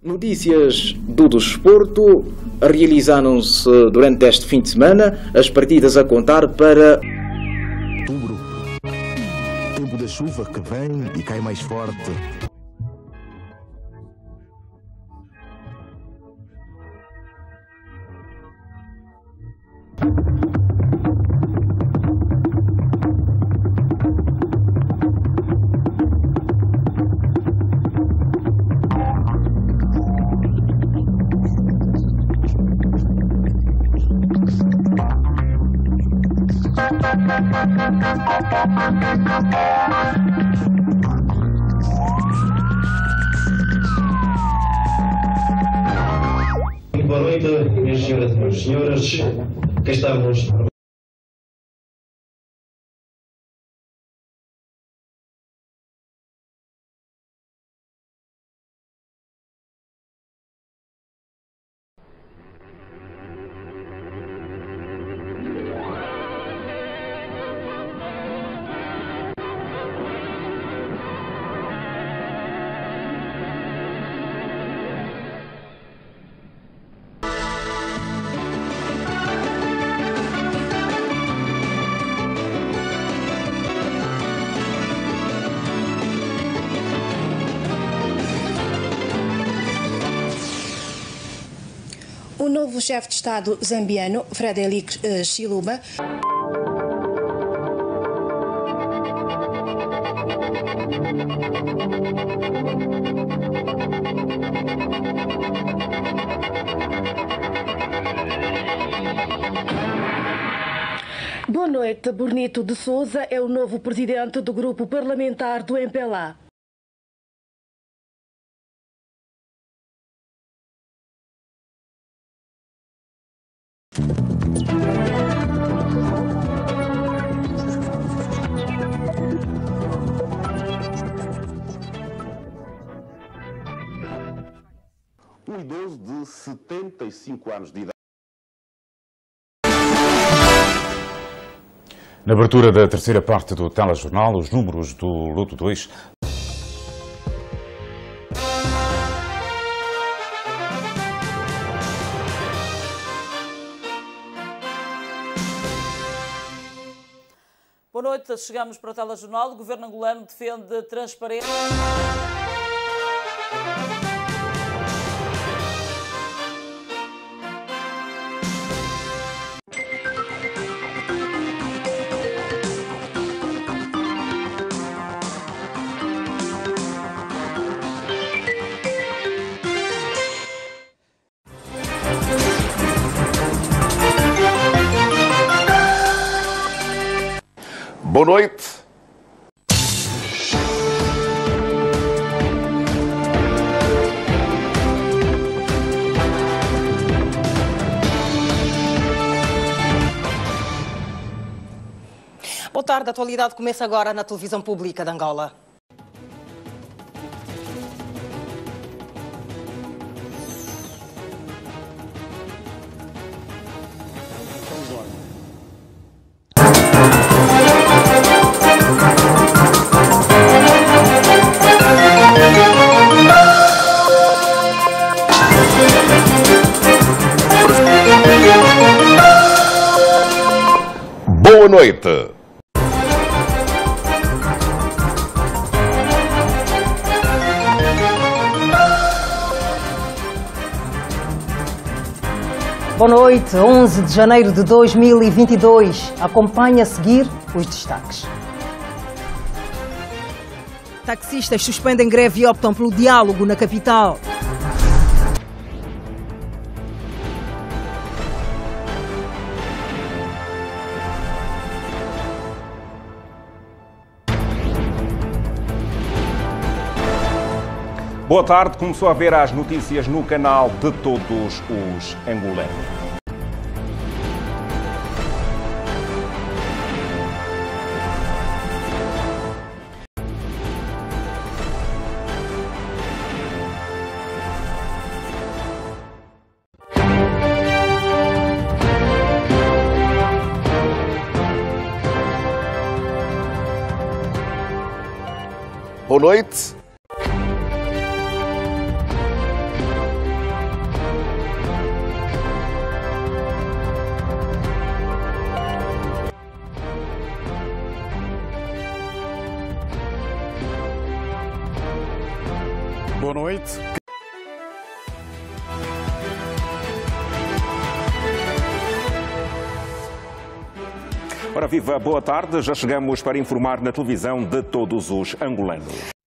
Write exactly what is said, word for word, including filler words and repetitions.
Notícias do desporto. Realizaram-se durante este fim de semana as partidas a contar para outubro. Tempo da chuva que vem e cai mais forte. Boa noite, minhas senhoras e meus senhores. Cá estamos. O novo chefe de Estado zambiano, Frederic Chiluba, Boa noite. Bonito de Souza é o novo presidente do grupo parlamentar do M P L A. Um idoso de setenta e cinco anos de idade. Na abertura da terceira parte do telejornal, os números do Loto dois. Boa noite, chegamos para o telejornal. O governo angolano defende transparência. Boa noite. Boa tarde, a atualidade começa agora na televisão pública de Angola. Boa noite. Boa noite, onze de janeiro de dois mil e vinte e dois. Acompanhe a seguir os destaques. Taxistas suspendem greve e optam pelo diálogo na capital. Boa tarde, começou a ver as notícias no canal de todos os angolanos. Boa noite. noite. Ora viva, boa tarde. Já chegamos para informar na televisão de todos os angolanos.